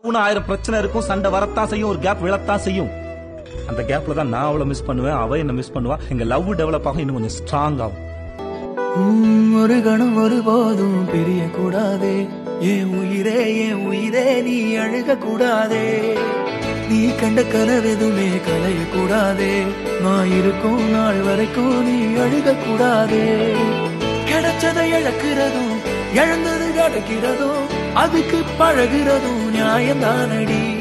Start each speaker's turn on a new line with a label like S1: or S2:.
S1: 1000 பிரச்சனை இருக்கும், சண்டை வரத்தான் செய்யும், ஒரு கேப் விழத்தான் செய்யும். அந்த கேப்ல தான் நான் அவளை மிஸ் பண்ணுவேன், அவ என்ன மிஸ் பண்ணுவா. எங்க லவ் டெவலப் ஆகும், இன்னும் கொஞ்சம் ஸ்ட்ராங் ஆகும்.
S2: ஒரு கணம் ஒருபோதும் பிரிய கூடாதே, என் உயிரே நீ அழுக கூடாதே. நீ கண்ட கனவெதுமே கலைய கூடாதே, நான் இருக்கும் நாள் வரைக்கும் நீ அழுக கூடாதே. கிடைச்சதை இழக்கிறதும் இழந்தது கிடைக்கிறதும் அதுக்கு பழகிறதும் நியாயம்தானடி.